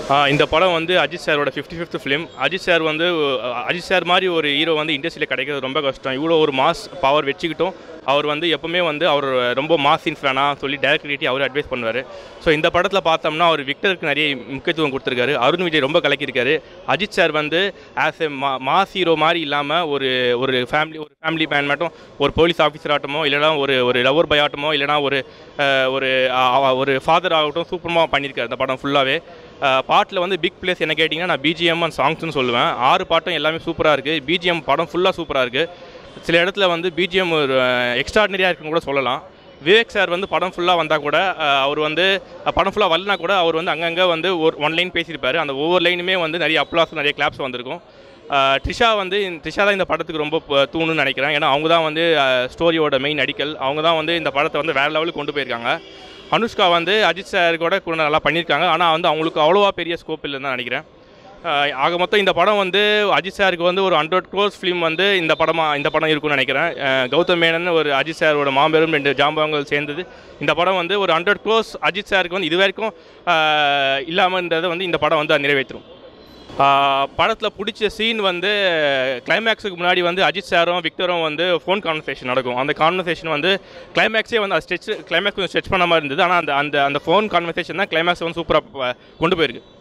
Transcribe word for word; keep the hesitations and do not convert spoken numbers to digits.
இந்த படம் வந்து அஜித் சாரோட fifty fifth film. Ajith sir வந்து அஜித் சார் மாதிரி ஒரு ஹீரோ வந்து இண்டஸ்ட்ரியில் கிடைக்கிறது ரொம்ப கஷ்டம். இவ்வளோ ஒரு மாஸ் பவர் வச்சுக்கிட்டும் அவர் வந்து எப்போவுமே வந்து அவர் ரொம்ப மாஸ் சீன்ஸ் வேணாம் சொல்லி டேரக்டர்கிட்டே அவர் அட்வைஸ் பண்ணுவார். ஸோ இந்த படத்தில் பார்த்தோம்னா அவர் விக்டருக்கு நிறைய முக்கியத்துவம் கொடுத்துருக்காரு. அருண் விஜய் ரொம்ப கலக்கியிருக்காரு. அஜித் சார் வந்து as a ma mass hero மாதிரி இல்லாமல் ஒரு ஒரு ஃபேமிலி ஒரு ஃபேமிலி மேன் மட்டும் ஒரு போலீஸ் ஆஃபீஸர் ஆகட்டுமோ இல்லைனா ஒரு ஒரு லவர் பாய் ஆகட்டுமோ இல்லைனா ஒரு ஒரு ஒரு ஃபாதர் ஆகட்டும் சூப்பரமாக பண்ணியிருக்காரு இந்த படம் ஃபுல்லாகவே. பாட்டில் வந்து பிக் பிளேஸ் என்ன கேட்டிங்கன்னா நான் பிஜிஎம் அண்ட் சாங்ஸ்னு சொல்லுவேன். ஆறு பாட்டும் எல்லாமே சூப்பராக இருக்குது. பிஜிஎம் படம் ஃபுல்லாக சூப்பராக இருக்குது. சில இடத்துல வந்து பிஜிஎம் ஒரு எக்ஸ்ட்ராடினரியாக இருக்குன்னு கூட சொல்லலாம். விவேக் சார் வந்து படம் ஃபுல்லாக வந்தால் கூட அவர் வந்து படம் ஃபுல்லாக வரலனா கூட அவர் வந்து அங்கங்கே வந்து ஒரு ஒன் லைன் பேசியிருப்பார். அந்த ஒவ்வொரு லைனுமே வந்து நிறைய அப்ளாஸ் நிறைய கிளாப்ஸ் வந்திருக்கும். ட்ரிஷா வந்து ட்ரிஷா தான் இந்த படத்துக்கு ரொம்ப தூணுன்னு நினைக்கிறேன். ஏன்னா அவங்க தான் வந்து ஸ்டோரியோட மெயின் அடிக்கல். அவங்க தான் வந்து இந்த படத்தை வந்து வேறு லெவலுக்கு கொண்டு போயிருக்காங்க. அனுஷ்கா வந்து அஜித் சார் கூட கூட நல்லா பண்ணியிருக்காங்க. ஆனால் வந்து அவங்களுக்கு அவ்வளோவா பெரிய ஸ்கோப் இல்லைன்னு தான் நினைக்கிறேன். ஆக மொத்தம் இந்த படம் வந்து அஜித் சாருக்கு வந்து ஒரு ஹண்ட்ரட் க்ரோர்ஸ் ஃபிலிம் வந்து இந்த படமாக இந்த படம் இருக்குன்னு நினைக்கிறேன். கௌதம் மேனன் ஒரு அஜித் சாரோட மாபெரும் ரெண்டு ஜாம்பவங்கள் சேர்ந்தது இந்த படம் வந்து ஒரு ஹண்ட்ரட் க்ரோர்ஸ் அஜித் சாருக்கு வந்து இது வரைக்கும் இல்லாமன்றதை வந்து இந்த படம் வந்து நிறைவேற்றும். படத்தில் பிடிச்ச சீன் வந்து கிளைமேக்ஸுக்கு முன்னாடி வந்து அஜித் சாரும் விக்டரும் வந்து ஃபோன் கான்வர்சேஷன் நடக்கும். அந்த கான்வர்சேஷன் வந்து கிளைமேக்ஸே வந்து அது ஸ்ட்ரெச் கிளைமேக்ஸ் கொஞ்சம் ஸ்ட்ரெச் பண்ண மாதிரி இருந்தது. ஆனால் அந்த அந்த அந்த ஃபோன் கான்வர்சேஷன் தான் கிளைமேக்ஸ் வந்து சூப்பராக கொண்டு போயிருக்கு.